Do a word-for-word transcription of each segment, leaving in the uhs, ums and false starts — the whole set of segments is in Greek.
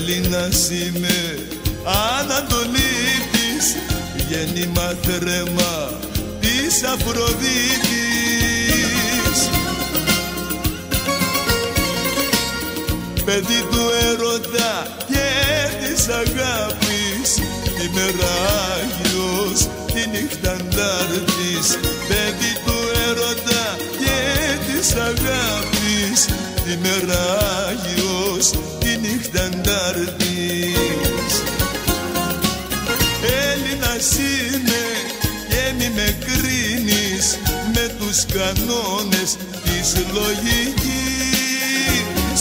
Έλληνας είμαι, Ανατολίτης, γέννημα θρέμα της Αφροδίτης. Παιδί του έρωτα και της αγάπης, ημέρα Άγιος, τη νύχτα Αντάρτης. Παιδί του έρωτα και της αγάπης, ημέρα Άγιος, τη νύχτα Αντάρτης. Έλληνας είμαι και μη με κρίνεις με τους κανόνες της λογικής.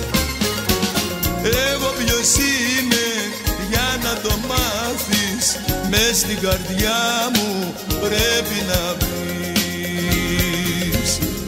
Εγώ ποιος είμαι για να το μάθεις, μες στην καρδιά μου πρέπει να πεις.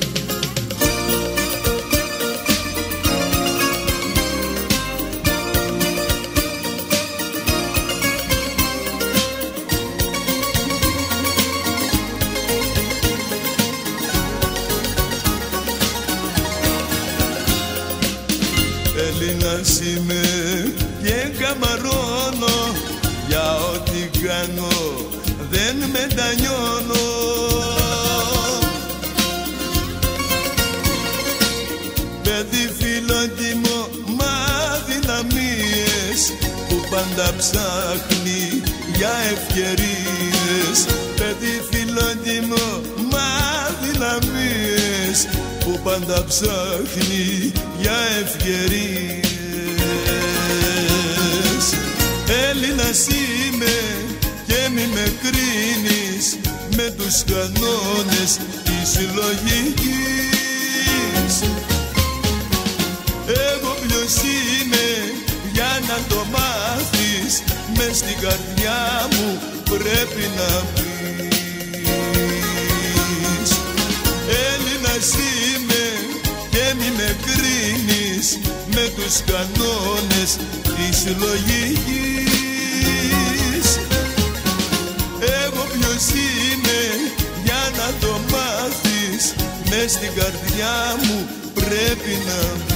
Έλληνας είμαι και καμαρώνω, για ό,τι κάνω δεν μετανιώνω. Παιδί φιλότιμο μα δυναμίες, που πάντα ψάχνει για ευκαιρίες. Παιδί φιλότιμο μα δυναμίες, που πάντα ψάχνει για ευκαιρίες. Έλληνας είμαι και μη με κρίνεις με τους κανόνες της λογικής. Εγώ ποιος είμαι για να το μάθεις, μες στην καρδιά μου πρέπει να πεις. Έλληνας είμαι και μη με κρίνεις με τους κανόνες της λογικής. Εγώ ποιος είμαι για να το μάθεις, μες στην καρδιά μου πρέπει να